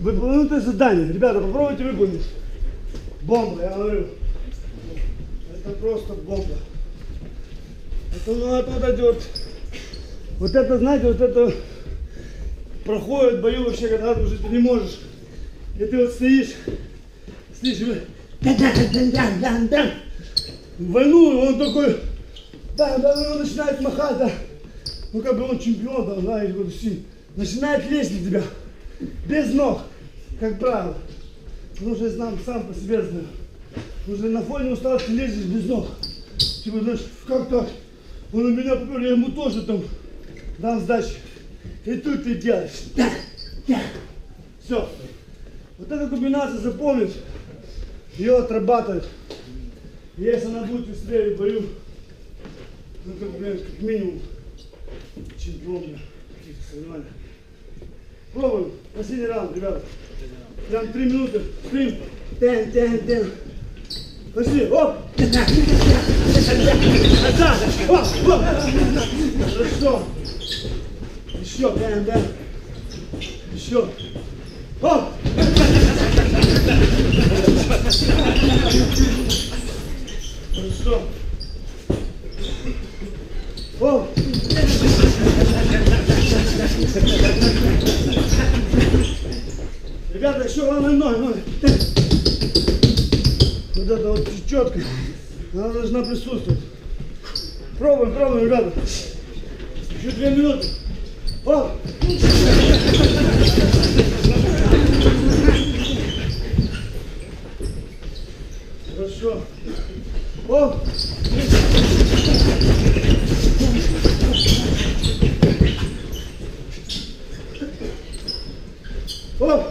выполненное задание. Ребята, попробуйте выполнить. Бомба, я говорю. Это просто бомба. Это ну оттуда идет. Вот это, знаете, вот это проходит в бою вообще, когда уже ты не можешь. И ты вот стоишь и в войну он такой, он начинает махать, да. Ну как бы он чемпион, да, знаешь, вот, начинает лезть на тебя без ног, как правило. Потому что я сам по себе знаю. Уже на фоне усталости лезешь без ног. Типа, знаешь, как так? Он у меня попер, я ему тоже там дам сдачи. И тут ты делаешь. Все. Вот эту комбинацию запомнить, ее отрабатывать. Если она будет быстрее в бою, ну как минимум чемпион каких-то соревнований. Пробуем. Последний раунд, ребята. Прям 3 минуты. Стрим. Тен. Пошли. Оп. Оп. Хорошо. Еще. Тен. Еще. Оп. Хорошо. Оп. Ребята, еще главное ноги. Вот это вот четко. Она должна присутствовать. Пробуем, ребята. Еще 2 минуты. Оп. Хорошо. Оп. Оп.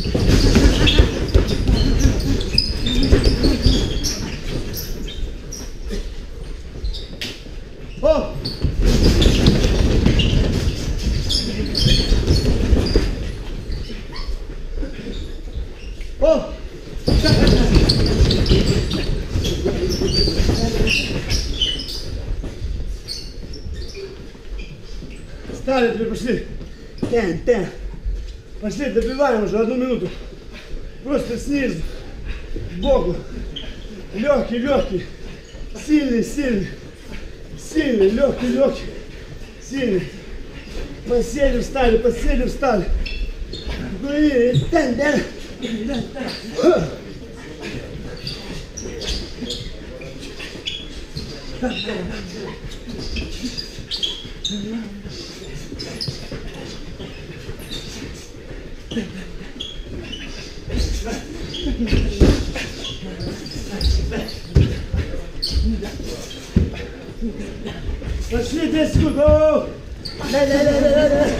Оп. Оп. Стали, теперь пошли. Тен. Пошли, добиваем уже 1 минуту. Просто снизу, сбоку. Легкий. Сильный. Легкий. Сильный. Посели, встали. Тен. Пошли 10 секунд. Давай.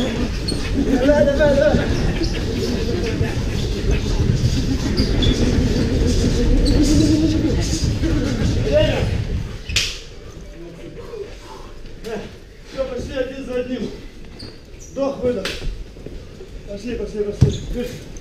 Все, пошли один за одним. Вдох, выдох. Пошли.